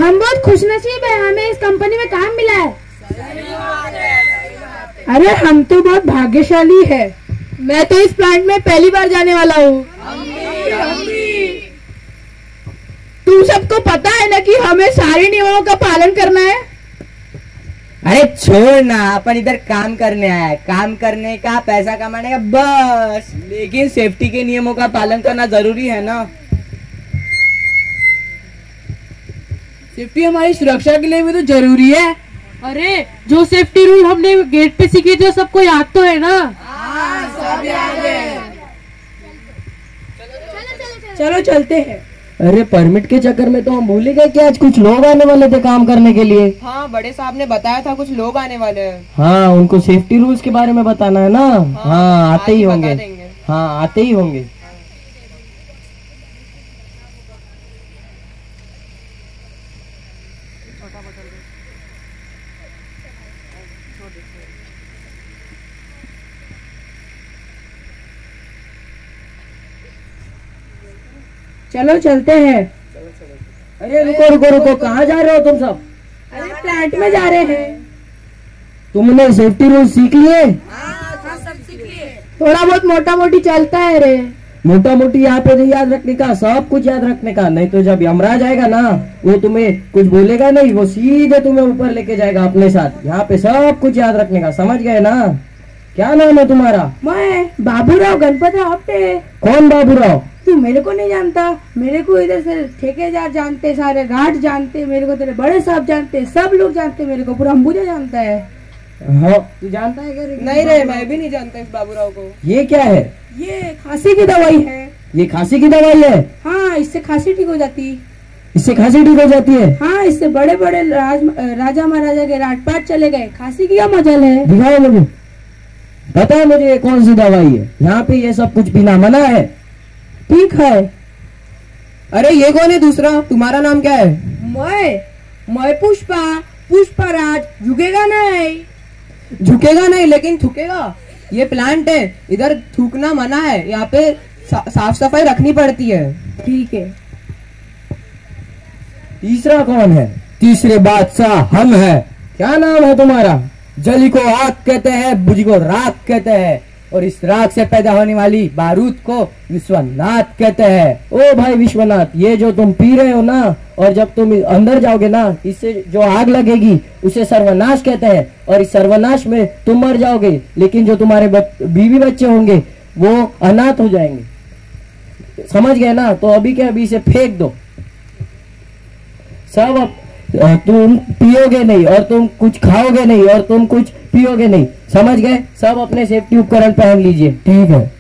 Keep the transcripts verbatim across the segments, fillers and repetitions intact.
हम बहुत खुशनसीब है, हमें इस कंपनी में काम मिला है। अरे हम तो बहुत भाग्यशाली है। मैं तो इस प्लांट में पहली बार जाने वाला हूँ। तुम सबको पता है ना कि हमें सारे नियमों का पालन करना है। अरे छोड़ ना, अपन इधर काम करने आया है, काम करने का, पैसा कमाने का, बस। लेकिन सेफ्टी के नियमों का पालन करना जरूरी है ना। सेफ्टी हमारी सुरक्षा के लिए भी तो जरूरी है। अरे जो सेफ्टी रूल हमने गेट पे सीखे थे सबको याद तो है ना? हाँ, सब याद है। चलो चलते हैं। अरे परमिट के चक्कर में तो हम भूल ही गए कि आज कुछ लोग आने वाले थे काम करने के लिए। हाँ, बड़े साहब ने बताया था कुछ लोग आने वाले हैं। हाँ, उनको सेफ्टी रूल्स के बारे में बताना है ना। हाँ, हाँ आते ही होंगे। हाँ आते ही होंगे। चलो चलते हैं। अरे रुको रुको रुको, कहाँ जा रहे हो तुम सब? अरे प्लांट में जा रहे हैं। तुमने सेफ्टी रूल सीख लिए? थोड़ा बहुत मोटा मोटी चलता है रे। मोटा मोटी यहाँ पे नहीं याद रखने का, सब कुछ याद रखने का। नहीं तो जब यमराज आएगा ना, वो तुम्हें कुछ बोलेगा नहीं, वो सीधे तुम्हें ऊपर लेके जाएगा अपने साथ। यहाँ पे सब कुछ याद रखने का, समझ गए ना? क्या नाम है तुम्हारा? मैं बाबूराव गणपतराव आपटे। कौन बाबूराव? तू मेरे को नहीं जानता? मेरे को इधर से ठेकेदार जानते, सारे गार्ड जानते, मेरे को तेरे बड़े साहब जानते, सब लोग जानते मेरे को, पूरा अंबुजा जानता है। हाँ, तू जानता है क्या? नहीं रे, मैं भी नहीं जानता इस बाबूराव को। ये क्या है? ये खांसी की दवाई है। ये खांसी की दवाई है? हाँ, इससे खांसी ठीक हो जाती। इससे खांसी ठीक हो जाती है? हाँ, इससे बड़े बड़े राज, राजा महाराजा के राजपाट चले गए। खांसी की क्या मजल है? दिखाओ मुझे, पता है मुझे ये कौन सी दवाई है। यहाँ पे ये सब कुछ पीना मना है। ठीक है। अरे ये कौन है दूसरा? तुम्हारा नाम क्या है? मैं मैं पुष्पा, पुष्पा राज। झुकेगा नहीं। झुकेगा नहीं लेकिन थूकेगा। ये प्लांट है, इधर थूकना मना है। यहाँ पे सा, साफ सफाई रखनी पड़ती है। ठीक है। तीसरा कौन है? तीसरे बादशाह हम है। क्या नाम है तुम्हारा? जली को आग कहते हैं, बुझी को राख कहते हैं, और इस राख से पैदा होने वाली बारूद को विश्वनाथ कहते हैं। ओ भाई विश्वनाथ, ये जो तुम पी रहे हो ना, और जब तुम अंदर जाओगे ना, इससे जो आग लगेगी उसे सर्वनाश कहते हैं, और इस सर्वनाश में तुम मर जाओगे, लेकिन जो तुम्हारे बच, बीवी बच्चे होंगे वो अनाथ हो जाएंगे। समझ गए ना? तो अभी के अभी इसे फेंक दो सब। अब तुम पियोगे नहीं, और तुम कुछ खाओगे नहीं, और तुम कुछ पियोगे नहीं, समझ गए? सब अपने सेफ्टी उपकरण पहन लीजिए। ठीक है।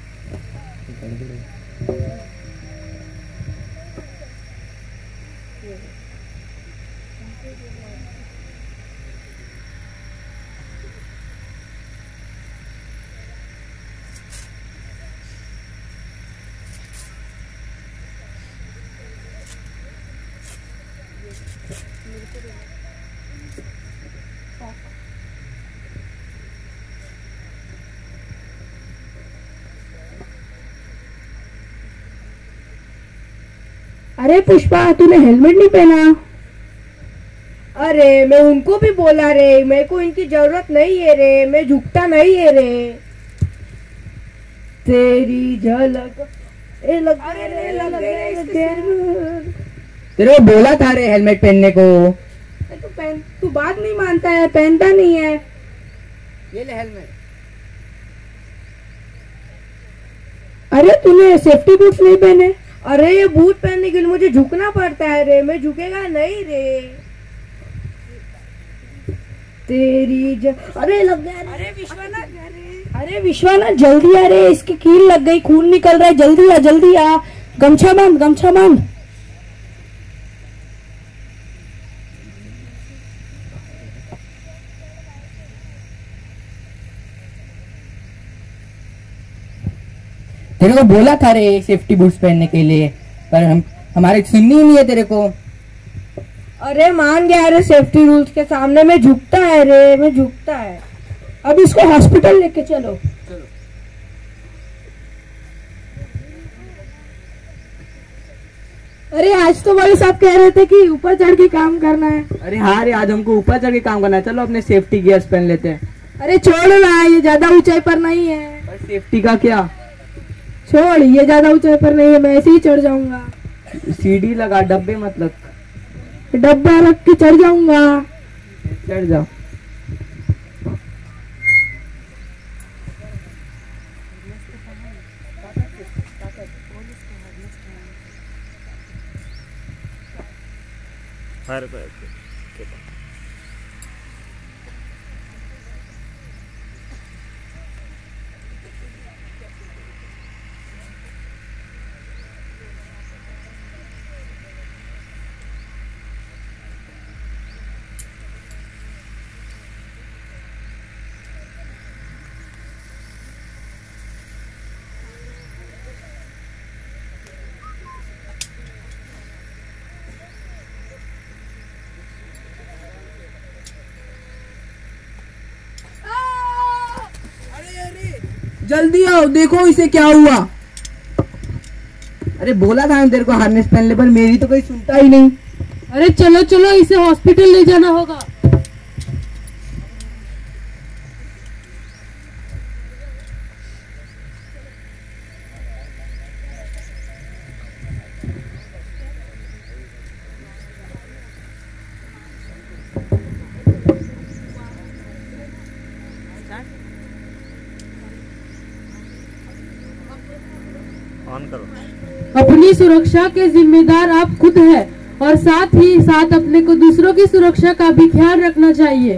अरे पुष्पा, तूने हेलमेट नहीं पहना। अरे मैं उनको भी बोला रे, मेरे को इनकी जरूरत नहीं है रे, मैं झुकता नहीं है रे। तेरी झलक ए लग रे, लग रे, लग रे। तेरे को बोला था रे हेलमेट पहनने को। तू पहन, तू बात नहीं मानता है, पहनता नहीं है। ये ले हेलमेट। अरे तूने सेफ्टी बूट्स नहीं पहने। अरे ये बूट पहनने के लिए मुझे झुकना पड़ता है रे, मैं झुकेगा नहीं रे। तेरी ज... अरे लग गया। अरे विश्वनाथ, अरे विश्वनाथ जल्दी आ रे, इसकी कील लग गई, खून निकल रहा है, जल्दी आ जल्दी आ। गमछा बांध, गमछा बांध। तेरे को बोला था रे सेफ्टी बूट्स पहनने के लिए, पर हम हमारे सुननी ही नहीं है तेरे को। अरे मान गया रे, सेफ्टी रूल्स के सामने में झुकता है रे, मैं झुकता है। अब इसको हॉस्पिटल लेके चलो। चलो। अरे आज तो बड़े साहब कह रहे थे कि ऊपर चढ़ के काम करना है। अरे हाँ रे, आज हमको ऊपर चढ़ के काम करना है। चलो अपने सेफ्टी गियर्स पहन लेते हैं। अरे छोड़ ना, ये ज्यादा ऊंचाई पर नहीं है। पर सेफ्टी का क्या? छोड़, ये ज्यादा ऊंचाई पर नहीं है, मैं ऐसे ही चढ़ जाऊंगा। सीढ़ी लगा, डब्बे मतलब डब्बा रख के चढ़ जाऊंगा। चढ़ जाओ। जल्दी आओ, देखो इसे क्या हुआ। अरे बोला था मैं तेरे को हार्नेस पहन ले, पर मेरी तो कोई सुनता ही नहीं। अरे चलो चलो, इसे हॉस्पिटल ले जाना होगा। अपनी सुरक्षा के जिम्मेदार आप खुद हैं और साथ ही साथ अपने को दूसरों की सुरक्षा का भी ख्याल रखना चाहिए।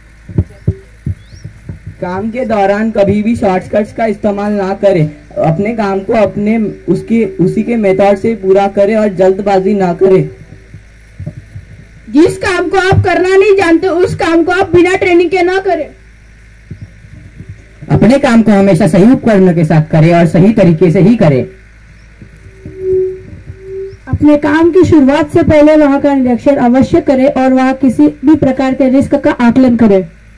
काम के दौरान कभी भी शॉर्टकट्स का इस्तेमाल ना करें। अपने काम को अपने उसके उसी के मेथड से पूरा करें और जल्दबाजी ना करें। जिस काम को आप करना नहीं जानते उस काम को आप बिना ट्रेनिंग के ना करें। अपने काम को हमेशा सही उपकरणों के साथ करें और सही तरीके से ही करें। अपने काम की शुरुआत से पहले वहां का निरीक्षण अवश्य करें और वहां किसी भी प्रकार के रिस्क का आकलन करें।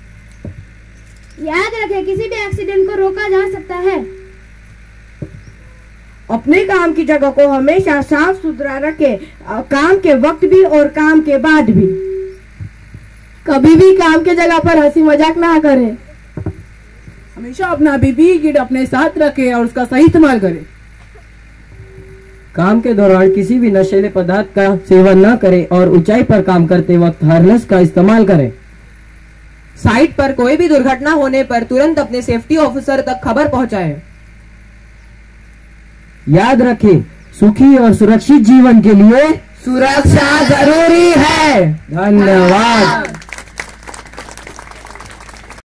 याद रखें, किसी भी एक्सीडेंट को रोका जा सकता है। अपने काम की जगह को हमेशा साफ सुथरा रखें, काम के वक्त भी और काम के बाद भी। कभी भी काम के जगह पर हंसी मजाक ना करें। हमेशा अपना पीपीई किट अपने साथ रखें और उसका सही इस्तेमाल करें। काम के दौरान किसी भी नशीले पदार्थ का सेवन न करें और ऊंचाई पर काम करते वक्त हार्नेस का इस्तेमाल करें। साइट पर कोई भी दुर्घटना होने पर तुरंत अपने सेफ्टी ऑफिसर तक खबर पहुंचाएं। याद रखें, सुखी और सुरक्षित जीवन के लिए सुरक्षा जरूरी है। धन्यवाद।